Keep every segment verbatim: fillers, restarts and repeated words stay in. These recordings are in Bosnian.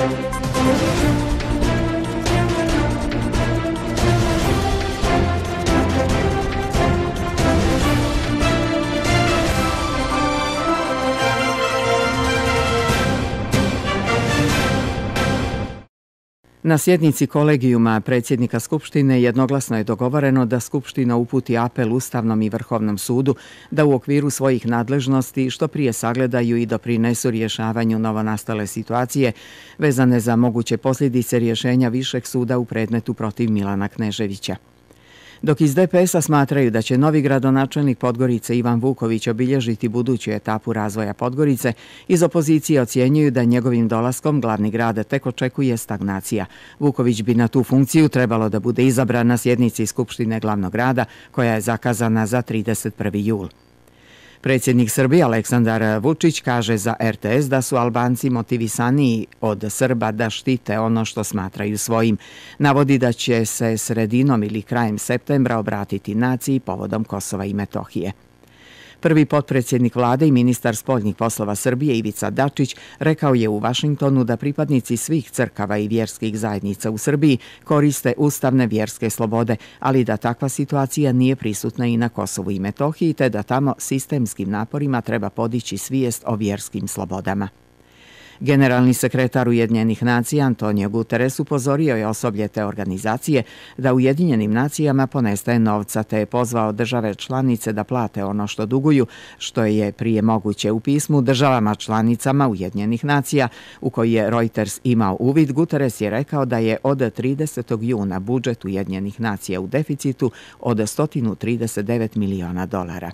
Na sjednici kolegijuma predsjednika Skupštine jednoglasno je dogovoreno da Skupština uputi apel Ustavnom i Vrhovnom sudu da u okviru svojih nadležnosti što prije sagledaju i doprinesu rješavanju novonastale situacije vezane za moguće posljedice rješenja Višeg suda u predmetu protiv Milana Kneževića. Dok iz D P S-a smatraju da će novi gradonačelnik Podgorice Ivan Vuković obilježiti buduću etapu razvoja Podgorice, iz opozicije ocjenjuju da njegovim dolaskom glavni grad tek očekuje stagnacija. Vuković bi na tu funkciju trebalo da bude izabran na sjednici Skupštine glavnog grada, koja je zakazana za trideset prvi jul. Predsjednik Srbije Aleksandar Vučić kaže za R T S da su Albanci motivisaniji od Srba da štite ono što smatraju svojim. Navodi da će se sredinom ili krajem septembra obratiti naciji povodom Kosova i Metohije. Prvi potpredsjednik vlade i ministar spoljnih poslova Srbije Ivica Dačić rekao je u Vašingtonu da pripadnici svih crkava i vjerskih zajednica u Srbiji koriste ustavne vjerske slobode, ali da takva situacija nije prisutna i na Kosovu i Metohiji, te da tamo sistemskim naporima treba podići svijest o vjerskim slobodama. Generalni sekretar Ujedinjenih nacija Antonio Guterres upozorio je osoblje te organizacije da Ujedinjenim nacijama ponestaje novca, te je pozvao države članice da plate ono što duguju, što je prije moguće. U pismu državama članicama Ujedinjenih nacija u koji je Reuters imao uvid, Guterres je rekao da je od tridesetog juna budžet Ujedinjenih nacija u deficitu od sto trideset devet miliona dolara.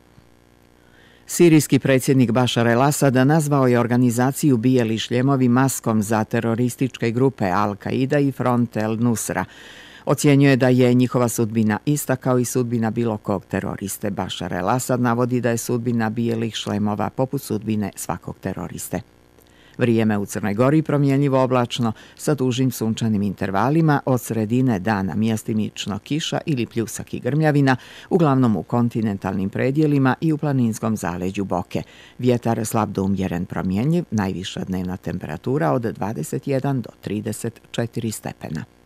Sirijski predsjednik Bašar el-Asad nazvao je organizaciju Bijeli šljemovi maskom za terorističke grupe Al-Qaida i Front el-Nusra. Ocjenjuje da je njihova sudbina ista kao i sudbina bilo kog teroriste. Bašar el-Asad navodi da je sudbina bijelih šlemova poput sudbine svakog teroriste. Vrijeme u Crnoj Gori promjenjivo oblačno sa dužim sunčanim intervalima, od sredine dana mjestimično kiša ili pljusak i grmljavina, uglavnom u kontinentalnim predjelima i u planinskom zaleđu Boke. Vjetar slab do umjeren promjenjiv, najviša dnevna temperatura od dvadeset jedan do trideset četiri stepena.